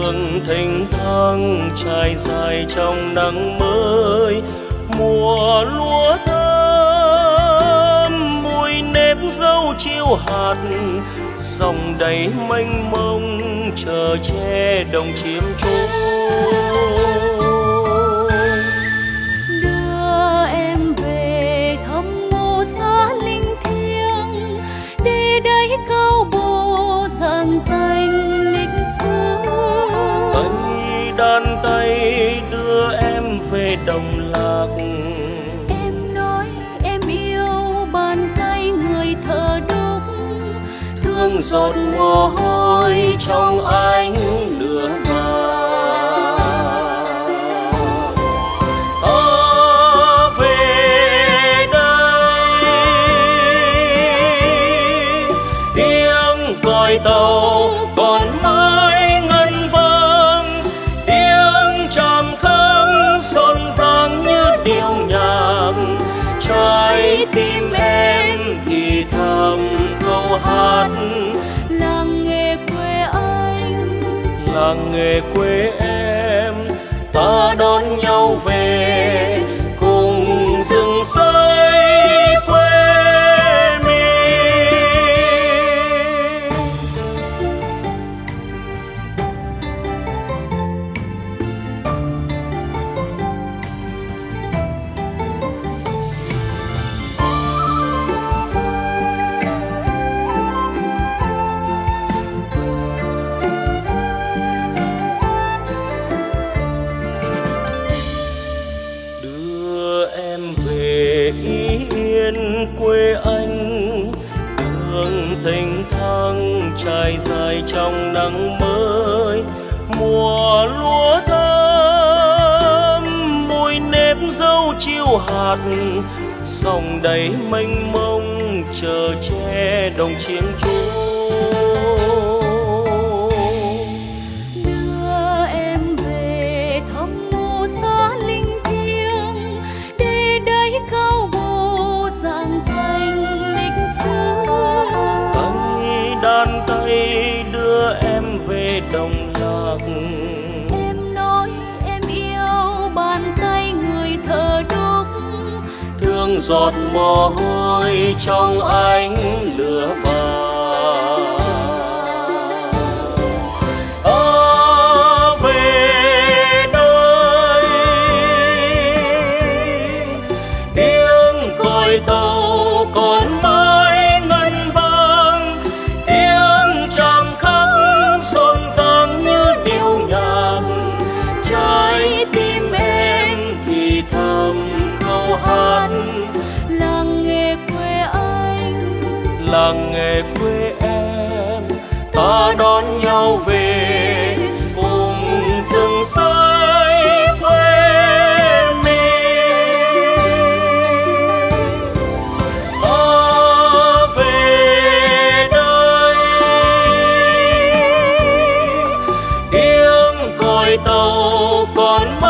đường thênh thang trải dài trong nắng mới. Mùa lúa thơm mùi nếp dâu chiêu hạt, dòng đầy mênh mông chờ che đồng chiêm trốn. Đưa em về thăm mộ xã linh thiêng, để đấy cao bồ dàn danh lịch sử. Tay đan tay đưa em về đồng lạc, em nói em yêu bàn tay người thợ đúc, thương giọt mồ hôi trong ánh lửa vàng. Ta về đây, tiếng còi tàu còn mãi ngân vang, tiếng trầm khắc rộn ràng như điệu nhạc. Trái tim em thì thầm câu hát, làng nghề quê anh, làng nghề quê em. Ta đón nhau về cùng rừng xây quê mình. Quê anh đường thênh thang trải dài trong nắng mới. Mùa lúa thơm mùi nếp dâu chiêu hạt, dòng đầy mênh mông chờ che đồng chiêm trốn. đưa em về thăm mộ xã linh thiêng, để đấy cao bồ dàn danh lịch sử. Tay đan tay đưa em về đồng lạc, Em nói em yêu bàn tay người thợ đúc, thương giọt mồ hôi trong ánh lửa vàng. Ta về đây, tiếng còi tàu còn mãi ngân vang, tiếng trầm khắc rộn ràng như điệu nhạc. Trái tim em thì thầm câu hát, làng nghề quê anh, làng nghề quê em. Ta đón nhau về cùng rừng xây quê mình. Ta về đây, tiếng còi tàu còn